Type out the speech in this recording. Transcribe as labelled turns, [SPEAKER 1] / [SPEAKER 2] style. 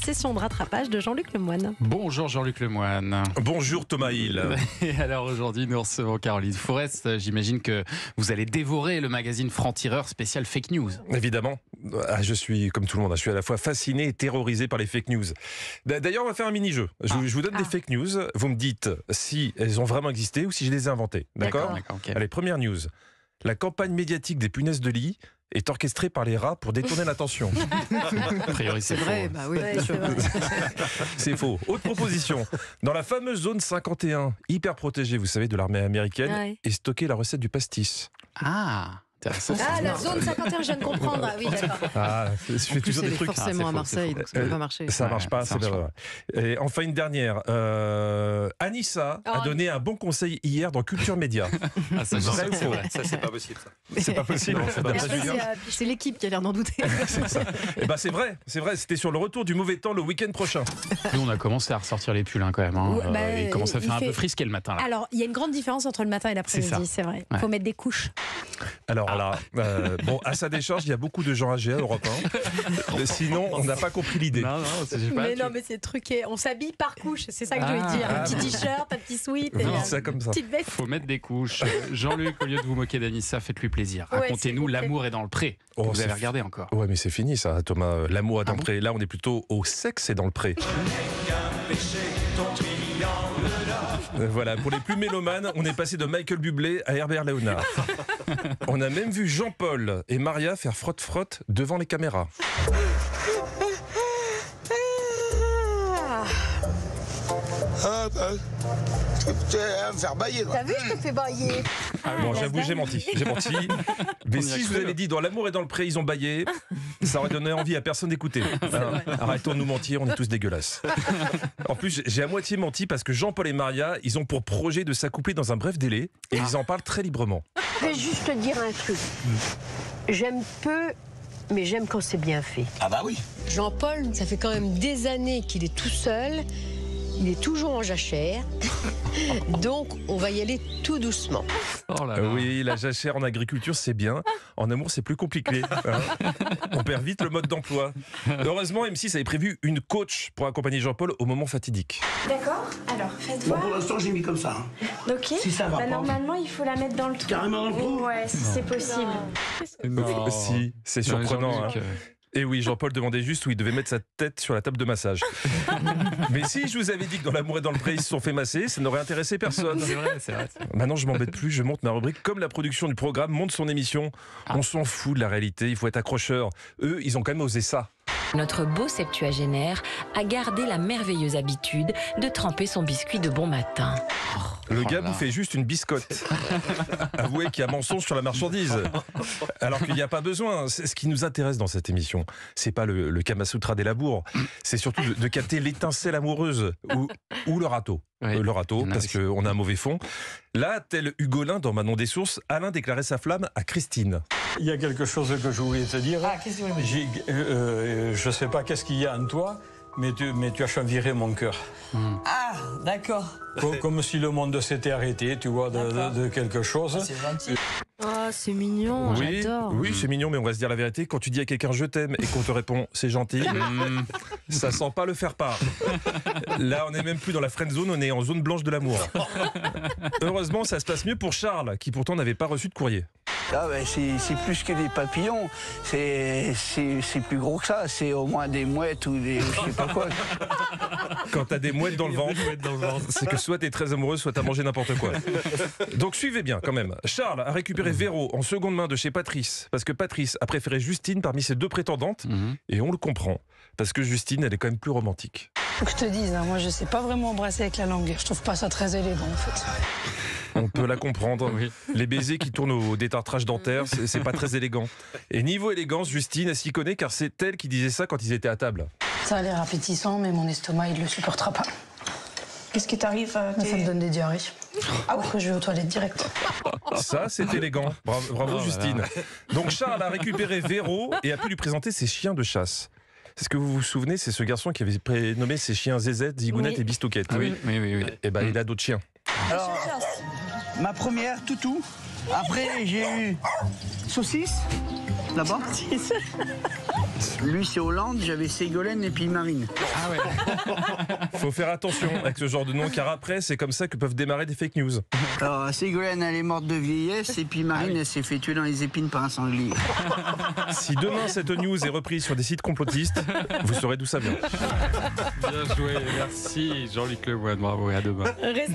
[SPEAKER 1] session de rattrapage de Jean-Luc Lemoyne.
[SPEAKER 2] Bonjour Jean-Luc Lemoyne.
[SPEAKER 3] Bonjour Thomas Hill.
[SPEAKER 2] Et alors aujourd'hui nous recevons Caroline Forest. J'imagine que vous allez dévorer le magazine Franc-Tireur spécial fake news.
[SPEAKER 3] Évidemment, je suis comme tout le monde, je suis à la fois fasciné et terrorisé par les fake news. D'ailleurs on va faire un mini-jeu. Je vous donne des fake news, vous me dites si elles ont vraiment existé ou si je les ai inventées. D'accord,
[SPEAKER 2] okay.
[SPEAKER 3] Allez, première news. La campagne médiatique des punaises de lit est orchestrée par les rats pour détourner l'attention.
[SPEAKER 2] A priori c'est
[SPEAKER 1] vrai,
[SPEAKER 2] faux.
[SPEAKER 1] bah oui, c'est vrai.
[SPEAKER 3] C'est faux. Autre proposition. Dans la fameuse zone 51, hyper protégée, vous savez, de l'armée américaine, est stockée la recette du pastis.
[SPEAKER 2] Intéressant.
[SPEAKER 1] La zone 51, je viens de comprendre. Ah oui, d'accord.
[SPEAKER 3] Je fais toujours des trucs.
[SPEAKER 1] Forcément à Marseille, donc ça ne va pas marcher.
[SPEAKER 3] Ça marche pas, c'est vrai. Et enfin une dernière. Anissa a donné un bon conseil hier dans Culture Média.
[SPEAKER 2] Ça,
[SPEAKER 3] Vrai ou faux ?
[SPEAKER 4] Ça, c'est pas possible. Ça.
[SPEAKER 3] C'est pas possible.
[SPEAKER 1] C'est l'équipe qui a l'air d'en douter.
[SPEAKER 3] Et ben c'est vrai. C'était sur le retour du mauvais temps le week-end prochain.
[SPEAKER 2] Nous on a commencé à ressortir les pulls quand même. Il commence à faire un peu frisqué le matin. Là.
[SPEAKER 1] Alors il y a une grande différence entre le matin et l'après-midi, c'est vrai. Il faut mettre des couches.
[SPEAKER 3] Alors là, à sa décharge, il y a beaucoup de gens âgés à Europe 1. Sinon, on n'a pas compris l'idée.
[SPEAKER 1] Mais c'est truqué. On s'habille par couche, c'est ça que je voulais dire. Un petit t-shirt, un petit sweat,
[SPEAKER 3] ça comme ça.
[SPEAKER 1] Petite veste.
[SPEAKER 2] Faut mettre des couches. Jean-Luc, au lieu de vous moquer d'Anissa, faites-lui plaisir. Racontez-nous L'amour est dans le pré. Vous avez regardé encore.
[SPEAKER 3] Ouais, mais c'est fini ça, Thomas. L'amour est dans le pré. Là, on est plutôt au sexe et dans le pré. Voilà, pour les plus mélomanes, on est passé de Michael Bublé à Herbert Léonard. On a même vu Jean-Paul et Maria faire frotte-frotte devant les caméras.
[SPEAKER 5] Tu vas me faire bailler.
[SPEAKER 1] T'as vu, je te fais bailler.
[SPEAKER 3] Bon, j'avoue, j'ai menti. Mais si je vous avais dit dans L'amour est dans le pré, ils ont baillé, ça aurait donné envie à personne d'écouter. Arrêtons de nous mentir, on est tous dégueulasses. En plus, j'ai à moitié menti parce que Jean-Paul et Maria, ils ont pour projet de s'accoupler dans un bref délai et ils en parlent très librement.
[SPEAKER 6] Je vais juste te dire un truc. J'aime peu, mais j'aime quand c'est bien fait.
[SPEAKER 5] Ah bah oui.
[SPEAKER 6] Jean-Paul, ça fait quand même des années qu'il est tout seul. Il est toujours en jachère. Donc, on va y aller tout doucement.
[SPEAKER 3] Oui, la jachère en agriculture, c'est bien. En amour, c'est plus compliqué. On perd vite le mode d'emploi. Heureusement, M6 avait prévu une coach pour accompagner Jean-Paul au moment fatidique.
[SPEAKER 7] D'accord, alors faites voir.
[SPEAKER 5] Pour l'instant, j'ai mis comme ça.
[SPEAKER 7] Ok.
[SPEAKER 5] Si ça va pas.
[SPEAKER 7] Normalement, il faut la mettre dans le trou.
[SPEAKER 5] Carrément dans le trou.
[SPEAKER 7] Ouais, si c'est possible.
[SPEAKER 3] Si, c'est surprenant. Et oui, Jean-Paul demandait juste où il devait mettre sa tête sur la table de massage. Mais si je vous avais dit que dans L'amour et dans le pré, ils se sont fait masser, ça n'aurait intéressé personne.
[SPEAKER 2] C'est vrai.
[SPEAKER 3] Maintenant, je m'embête plus, je monte ma rubrique comme la production du programme monte son émission. On s'en fout de la réalité, il faut être accrocheur. Eux, ils ont quand même osé ça.
[SPEAKER 8] Notre beau septuagénaire a gardé la merveilleuse habitude de tremper son biscuit de bon matin.
[SPEAKER 3] Le gars vous fait juste une biscotte. Avouez qu'il y a mensonge sur la marchandise. Alors qu'il n'y a pas besoin. C'est ce qui nous intéresse dans cette émission. C'est pas le Kamasutra des labours. C'est surtout de capter l'étincelle amoureuse ou le râteau. Le râteau, parce qu'on a un mauvais fond. Là, tel Hugolin dans Manon des Sources, Alain déclarait sa flamme à Christine.
[SPEAKER 9] Il y a quelque chose que je voulais te dire.
[SPEAKER 1] Qu'est-ce que vous voulez me dire ?
[SPEAKER 9] Je sais pas qu'est-ce qu'il y a en toi, mais tu as chaviré mon cœur.
[SPEAKER 10] Ah, d'accord.
[SPEAKER 9] Comme si le monde s'était arrêté, tu vois, de quelque chose.
[SPEAKER 10] C'est gentil.
[SPEAKER 1] Oh, c'est mignon, j'adore.
[SPEAKER 3] Oui, c'est mignon, mais on va se dire la vérité. Quand tu dis à quelqu'un je t'aime et qu'on te répond c'est gentil, ça sent pas le faire part. Là, on n'est même plus dans la friend zone, on est en zone blanche de l'amour. Heureusement, ça se passe mieux pour Charles, qui pourtant n'avait pas reçu de courrier.
[SPEAKER 5] Ah ben, c'est plus que des papillons. C'est plus gros que ça. C'est au moins des mouettes ou des je sais pas quoi.
[SPEAKER 3] Quand t'as des mouettes dans le ventre, c'est que soit t'es très amoureux, soit t'as mangé n'importe quoi. Donc suivez bien quand même. Charles a récupéré Véro en seconde main de chez Patrice, parce que Patrice a préféré Justine parmi ses deux prétendantes, et on le comprend, parce que Justine, elle est quand même plus romantique.
[SPEAKER 10] Faut que je te dise, moi je sais pas vraiment embrasser avec la langue. Je trouve pas ça très élégant en fait.
[SPEAKER 3] On peut la comprendre. Les baisers qui tournent au détartrage dentaire, c'est pas très élégant. Et niveau élégance, Justine, elle s'y connaît car c'est elle qui disait ça quand ils étaient à table.
[SPEAKER 10] Ça a l'air appétissant, mais mon estomac il le supportera pas.
[SPEAKER 7] Qu'est-ce qui t'arrive
[SPEAKER 10] Ça me donne des diarrhées. Après je vais aux toilettes direct.
[SPEAKER 3] Ça, c'est élégant. Bravo Justine. Donc Charles a récupéré Véro et a pu lui présenter ses chiens de chasse. Est-ce que vous vous souvenez, c'est ce garçon qui avait prénommé ses chiens Zézette, Zigounette et Bistouquette.
[SPEAKER 2] Oui.
[SPEAKER 3] Et ben il a d'autres chiens.
[SPEAKER 5] Alors, ma première, Toutou. Après, j'ai eu Saucisse, là-bas. Lui, c'est Hollande, j'avais Ségolène et puis Marine.
[SPEAKER 2] Ah ouais.
[SPEAKER 3] Faut faire attention avec ce genre de nom, car après, c'est comme ça que peuvent démarrer des fake news.
[SPEAKER 5] Alors, Ségolène, elle est morte de vieillesse, et puis Marine, elle s'est fait tuer dans les épines par un sanglier.
[SPEAKER 3] Si demain cette news est reprise sur des sites complotistes, vous saurez d'où ça vient.
[SPEAKER 2] Bien joué, merci Jean-Luc Lemoyne, bravo et à demain.